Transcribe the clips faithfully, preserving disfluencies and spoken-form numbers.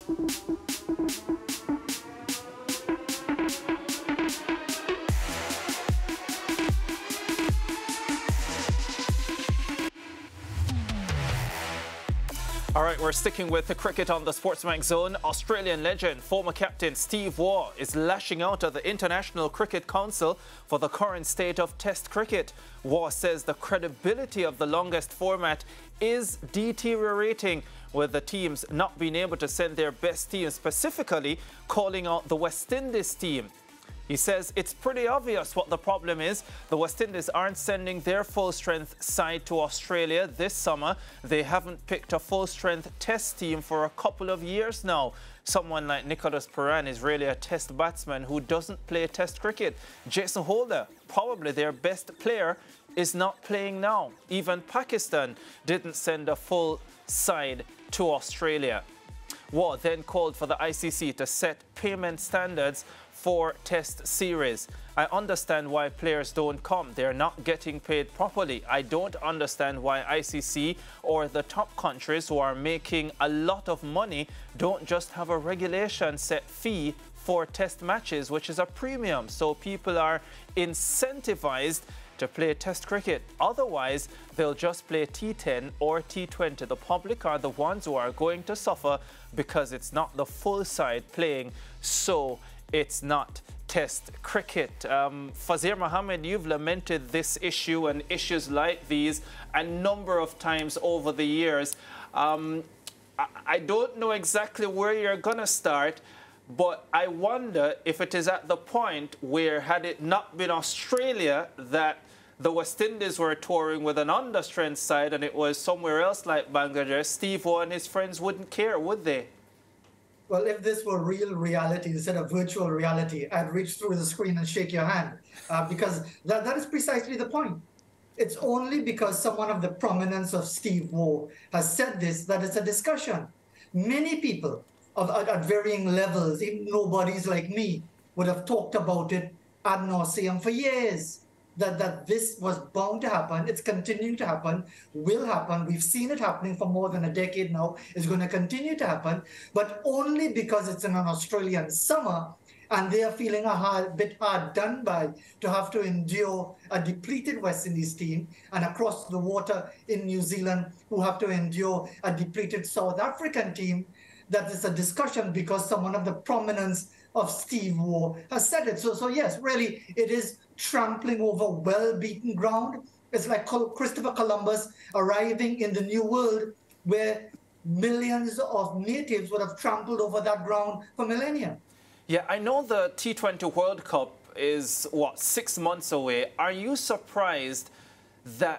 All right, we're sticking with the cricket on the SportsMax zone. Australian legend, former captain Steve Waugh is lashing out at the International Cricket Council for the current state of Test cricket. Waugh says the credibility of the longest format is deteriorating, with the teams not being able to send their best team, specifically calling out the West Indies team. He says it's pretty obvious what the problem is. The West Indies aren't sending their full-strength side to Australia this summer. They haven't picked a full-strength test team for a couple of years now. Someone like Nicholas Puran is really a test batsman who doesn't play test cricket. Jason Holder, probably their best player, is not playing now. Even Pakistan didn't send a full side to Australia. Waugh then called for the I C C to set payment standards for test series. I understand why players don't come. They're not getting paid properly. I don't understand why I C C or the top countries who are making a lot of money don't just have a regulation set fee for test matches, which is a premium, so people are incentivized to play test cricket. Otherwise, they'll just play T ten or T twenty. The public are the ones who are going to suffer because it's not the full side playing, so it's not test cricket. Um, Fazeer Mohammed, you've lamented this issue and issues like these a number of times over the years. Um, I, I don't know exactly where you're going to start, but I wonder if it is at the point where, had it not been Australia that the West Indies were touring with an understrength side and it was somewhere else like Bangladesh, Steve Waugh and his friends wouldn't care, would they? Well, if this were real reality instead of virtual reality, I'd reach through the screen and shake your hand, uh, because that, that is precisely the point. It's only because someone of the prominence of Steve Waugh has said this that it's a discussion. Many people of, at, at varying levels, even nobodies like me, would have talked about it ad nauseum for years. That, that this was bound to happen. It's continuing to happen, will happen. We've seen it happening for more than a decade now. It's going to continue to happen, but only because it's in an Australian summer and they are feeling a hard, bit hard done by to have to endure a depleted West Indies team, and across the water in New Zealand who have to endure a depleted South African team, that is a discussion because someone of the prominence of Steve Waugh has said it. So, so yes, really, it is trampling over well-beaten ground. It's like Christopher Columbus arriving in the New World, where millions of natives would have trampled over that ground for millennia. Yeah, I know the T twenty World Cup is, what, six months away. Are you surprised that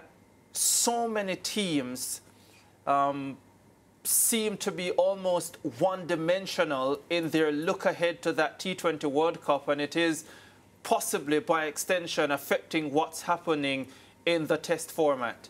so many teams um, seem to be almost one-dimensional in their look ahead to that T twenty World Cup, and it is possibly by extension affecting what's happening in the test format?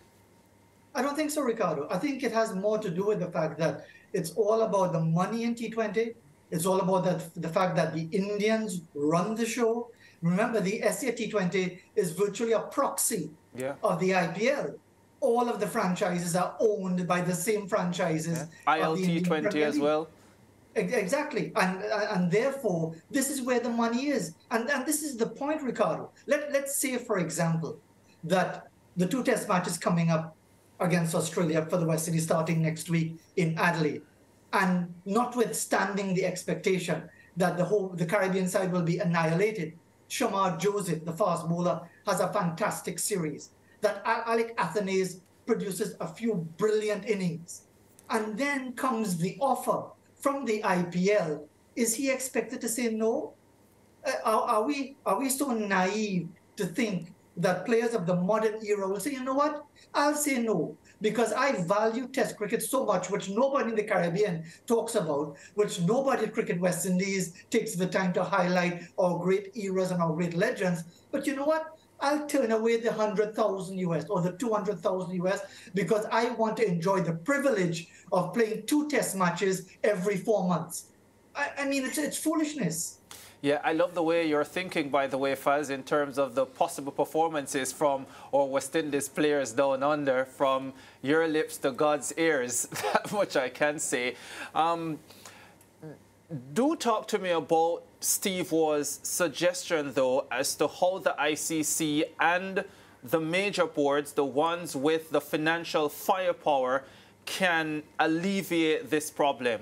I don't think so, Ricardo. I think it has more to do with the fact that it's all about the money in T twenty. It's all about the, the fact that the Indians run the show. Remember, the S A T twenty is virtually a proxy yeah. of the I P L. All of the franchises are owned by the same franchises. Yeah. I L T twenty as well. Exactly. And, and therefore, this is where the money is. And, and this is the point, Ricardo. Let, let's say, for example, that the two test matches coming up against Australia for the West Indies starting next week in Adelaide, and notwithstanding the expectation that the whole the Caribbean side will be annihilated, Shamar Joseph, the fast bowler, has a fantastic series. That Alec Athanaze produces a few brilliant innings. And then comes the offer from the I P L. Is he expected to say no? Uh, are, are, we, are we so naive to think that players of the modern era will say, you know what, I'll say no, because I value test cricket so much, which nobody in the Caribbean talks about, which nobody at Cricket West Indies takes the time to highlight our great eras and our great legends. But you know what? I'll turn away the one hundred thousand U S or the two hundred thousand U S because I want to enjoy the privilege of playing two test matches every four months. I, I mean, it's, it's foolishness. Yeah, I love the way you're thinking, by the way, Faz, in terms of the possible performances from our West Indies players down under, from your lips to God's ears. That much I can say. Um, Do talk to me about Steve Waugh's suggestion, though, as to how the I C C and the major boards, the ones with the financial firepower, can alleviate this problem.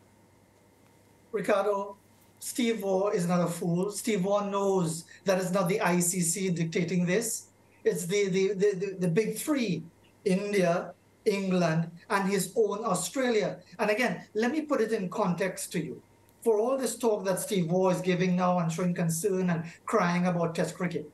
Ricardo, Steve Waugh is not a fool. Steve Waugh knows that it's not the I C C dictating this. It's the, the, the, the, the big three, India, England, and his own Australia. And again, let me put it in context to you. For all this talk that Steve Waugh is giving now and showing concern and crying about Test cricket,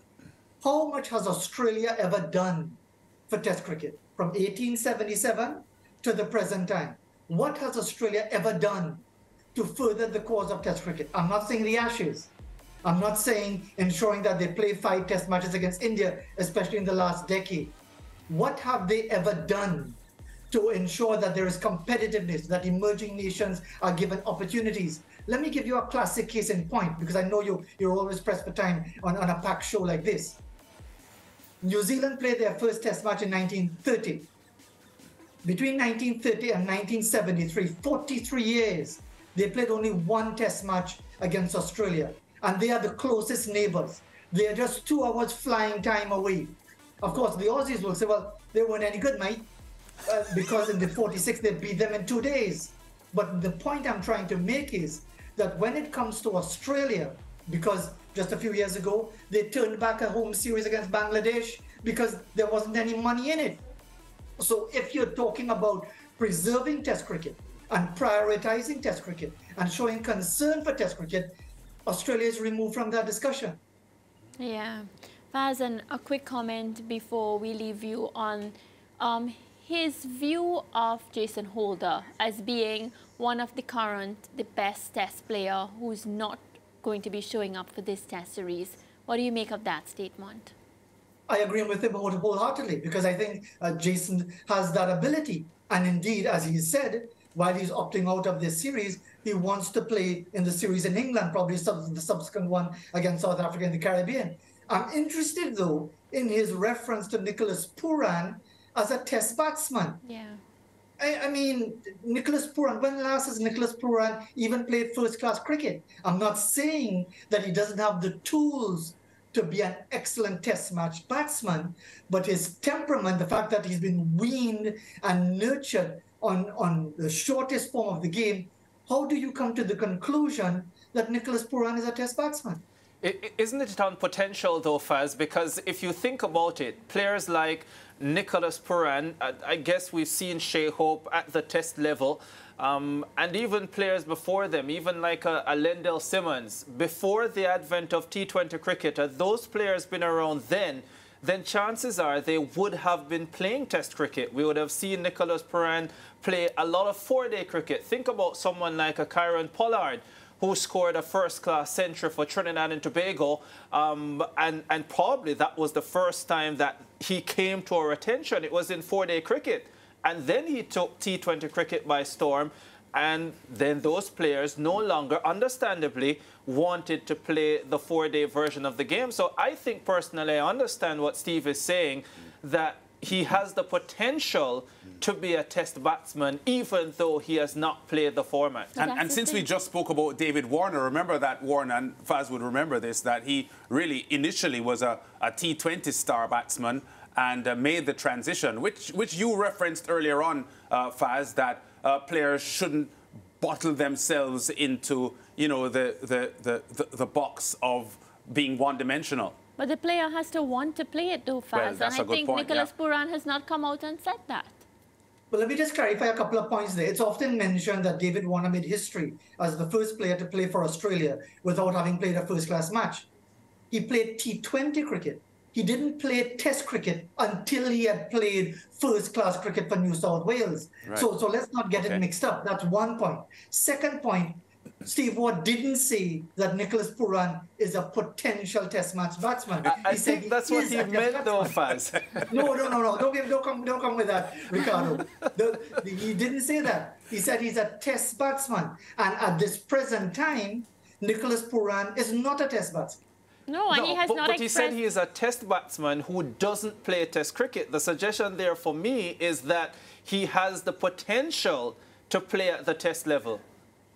how much has Australia ever done for Test cricket from eighteen seventy-seven to the present time? What has Australia ever done to further the cause of Test cricket? I'm not saying the Ashes. I'm not saying ensuring that they play five Test matches against India, especially in the last decade. What have they ever done to ensure that there is competitiveness, that emerging nations are given opportunities? Let me give you a classic case in point, because I know you, you're always pressed for time on, on a packed show like this. New Zealand played their first Test match in nineteen thirty. Between nineteen thirty and nineteen seventy-three, forty-three years, they played only one Test match against Australia. And they are the closest neighbors. They are just two hours flying time away. Of course, the Aussies will say, well, they weren't any good, mate, uh, because in the forty-six, they beat them in two days. But the point I'm trying to make is that when it comes to Australia, because just a few years ago, they turned back a home series against Bangladesh because there wasn't any money in it. So if you're talking about preserving Test cricket and prioritizing Test cricket and showing concern for Test cricket, Australia is removed from that discussion. Yeah. Faz, and a quick comment before we leave you on um, his view of Jason Holder as being one of the current, the best Test player who's not going to be showing up for this Test series. What do you make of that statement? I agree with him wholeheartedly, because I think uh, Jason has that ability. And indeed, as he said, while he's opting out of this series, he wants to play in the series in England, probably sub the subsequent one against South Africa in the Caribbean. I'm interested, though, in his reference to Nicholas Pooran as a Test batsman. Yeah. I, I mean, Nicholas Pooran, when last has Nicholas Pooran even played first-class cricket? I'm not saying that he doesn't have the tools to be an excellent Test match batsman, but his temperament, the fact that he's been weaned and nurtured on, on the shortest form of the game, how do you come to the conclusion that Nicholas Pooran is a Test batsman? It, isn't it on potential, though, Faz? Because if you think about it, players like Nicholas Pooran, I, I guess we've seen Shea Hope at the Test level, um, and even players before them, even like a, a Lendell Simmons, before the advent of T twenty cricket, had those players been around then, then chances are they would have been playing Test cricket. We would have seen Nicholas Pooran play a lot of four-day cricket. Think about someone like a Kieron Pollard, who scored a first-class century for Trinidad and Tobago, um, and, and probably that was the first time that he came to our attention. It was in four-day cricket. And then he took T twenty cricket by storm, and then those players no longer, understandably, wanted to play the four-day version of the game. So I think, personally, I understand what Steve is saying, that he has the potential to be a Test batsman, even though he has not played the format. And, and since we just spoke about David Warner, remember that Warner, and Faz would remember this, that he really initially was a, a T twenty star batsman and uh, made the transition, which, which you referenced earlier on, uh, Faz, that uh, players shouldn't bottle themselves into, you know, the, the, the, the, the box of being one-dimensional. But the player has to want to play it, though, Faz. Well, that's and a I good think point, Nicholas yeah. Pooran has not come out and said that. But let me just clarify a couple of points there. It's often mentioned that David Warner made history as the first player to play for Australia without having played a first-class match. He played T twenty cricket. He didn't play Test cricket until he had played first-class cricket for New South Wales. Right. So, so let's not get okay. it mixed up. That's one point. Second point, Steve Waugh didn't say that Nicholas Pooran is a potential Test match batsman. I, I he think that's what he meant, though, Faz. No, no, no, no. Don't, give, don't, come, don't come with that, Ricardo. The, the, he didn't say that. He said he's a Test batsman. And at this present time, Nicholas Pooran is not a Test batsman. No, and no, he has but, not but he expressed... said he is a Test batsman who doesn't play Test cricket. The suggestion there for me is that he has the potential to play at the Test level. Of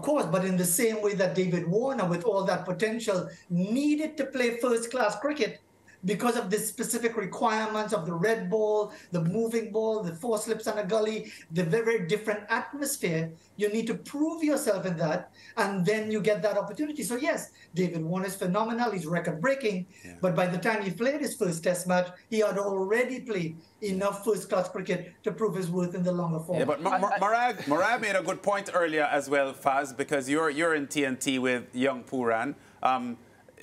Of course, but in the same way that David Warner, with all that potential, needed to play first-class cricket because of the specific requirements of the red ball, the moving ball, the four slips and a gully, the very, very different atmosphere. You need to prove yourself in that, and then you get that opportunity. So yes, David Warner is phenomenal. He's record-breaking. Yeah. But by the time he played his first test match, he had already played enough first-class cricket to prove his worth in the longer form. Yeah, but Murad, Murad made a good point earlier as well, Faz, because you're, you're in T N T with young Pooran. Um,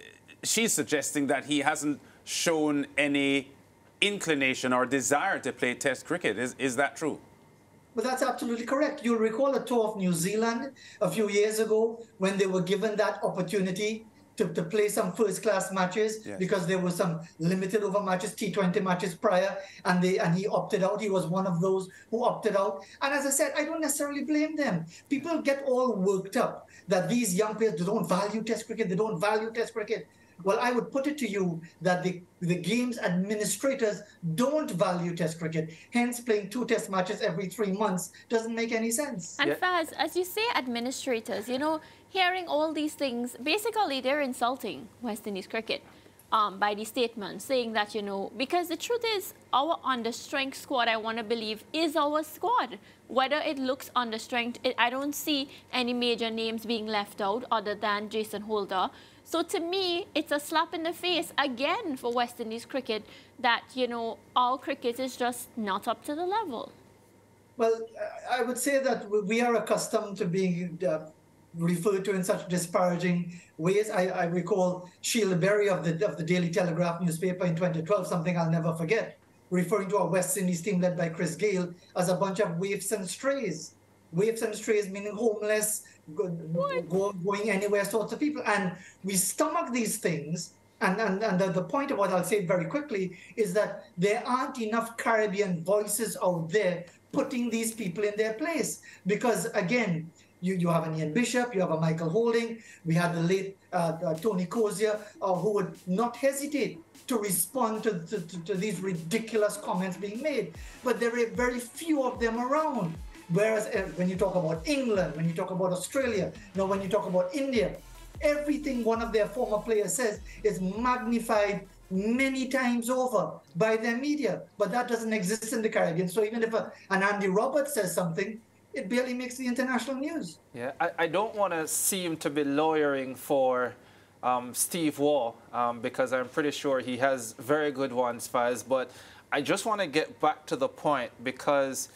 she's suggesting that he hasn't shown any inclination or desire to play Test cricket. Is, is that true? Well, that's absolutely correct. You'll recall a tour of New Zealand a few years ago when they were given that opportunity to, to play some first-class matches, yes, because there were some limited over matches, T twenty matches prior, and they and he opted out. He was one of those who opted out. And as I said, I don't necessarily blame them. People get all worked up that these young players don't value Test cricket, they don't value Test cricket. Well, I would put it to you that the, the game's administrators don't value Test cricket. Hence, playing two Test matches every three months doesn't make any sense. And yeah. Faz, as you say, administrators, you know, hearing all these things, basically they're insulting West Indies cricket um, by these statements, saying that, you know, because the truth is, our under-strength squad, I want to believe, is our squad. Whether it looks under-strength, it, I don't see any major names being left out other than Jason Holder. So to me, it's a slap in the face again for West Indies cricket that, you know, our cricket is just not up to the level. Well, I would say that we are accustomed to being uh, referred to in such disparaging ways. I, I recall Sheila Berry of the, of the Daily Telegraph newspaper in twenty twelve, something I'll never forget, referring to our West Indies team led by Chris Gale as a bunch of waifs and strays. Waifs and strays meaning homeless, Go, go, going anywhere sorts of people. And we stomach these things. And, and, and the, the point of what I'll say very quickly is that there aren't enough Caribbean voices out there putting these people in their place. Because, again, you, you have an Ian Bishop, you have a Michael Holding, we had the late uh, uh, Tony Cozier, uh, who would not hesitate to respond to, to, to, to these ridiculous comments being made. But there are very few of them around. Whereas uh, when you talk about England, when you talk about Australia, you know, when you talk about India, everything one of their former players says is magnified many times over by their media. But that doesn't exist in the Caribbean. So even if a, an Andy Roberts says something, it barely makes the international news. Yeah, I, I don't want to seem to be lawyering for um, Steve Waugh, um, because I'm pretty sure he has very good ones, Faz. But I just want to get back to the point, because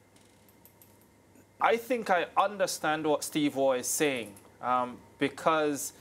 I think I understand what Steve Waugh is saying, um, because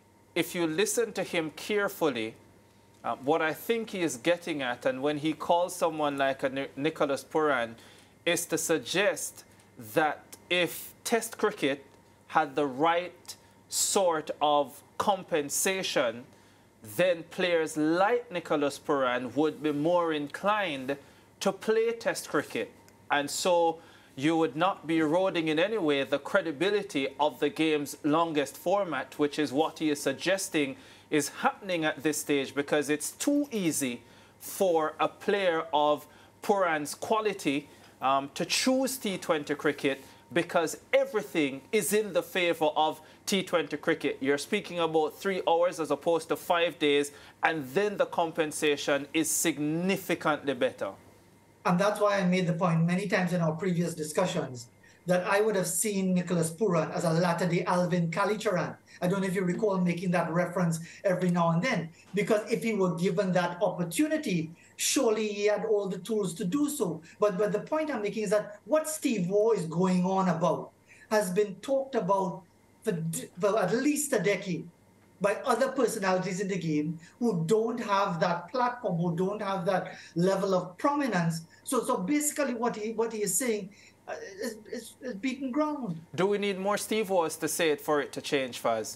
if you listen to him carefully, uh, what I think he is getting at, and when he calls someone like a Nicholas Pooran, is to suggest that if Test cricket had the right sort of compensation, then players like Nicholas Pooran would be more inclined to play Test cricket. And so you would not be eroding in any way the credibility of the game's longest format, which is what he is suggesting is happening at this stage, because it's too easy for a player of Pooran's quality um, to choose T twenty cricket, because everything is in the favor of T twenty cricket. You're speaking about three hours as opposed to five days, and then the compensation is significantly better. And that's why I made the point many times in our previous discussions that I would have seen Nicholas Pooran as a latter-day Alvin Kalicharan. I don't know if you recall making that reference every now and then, because if he were given that opportunity, surely he had all the tools to do so. But, but the point I'm making is that what Steve Waugh is going on about has been talked about for, for at least a decade by other personalities in the game who don't have that platform, who don't have that level of prominence. So, so basically what he, what he is saying uh, is, is, is beaten ground. Do we need more Steve Waughs to say it for it to change, Faz?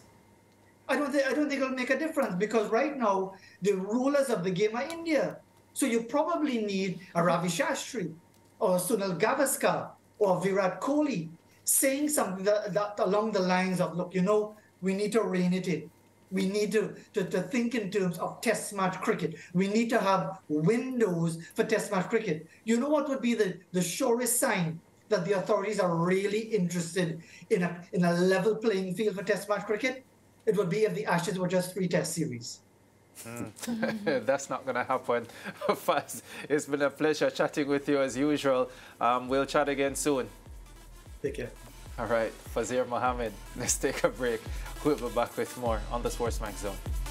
I don't, think, I don't think it'll make a difference, because right now the rulers of the game are India. So you probably need a Ravi Shastri or Sunil Gavaskar or Virat Kohli saying something that, that along the lines of, look, you know, we need to rein it in. We need to, to, to think in terms of test match cricket. We need to have windows for test match cricket. You know what would be the, the surest sign that the authorities are really interested in a, in a level playing field for Test match cricket, it would be if the Ashes were just three Test series. Mm. That's not going to happen. Faz, it's been a pleasure chatting with you as usual. Um, we'll chat again soon. Take care. All right, Fazeer Mohammed, let's take a break. We'll be back with more on the SportsMax Zone.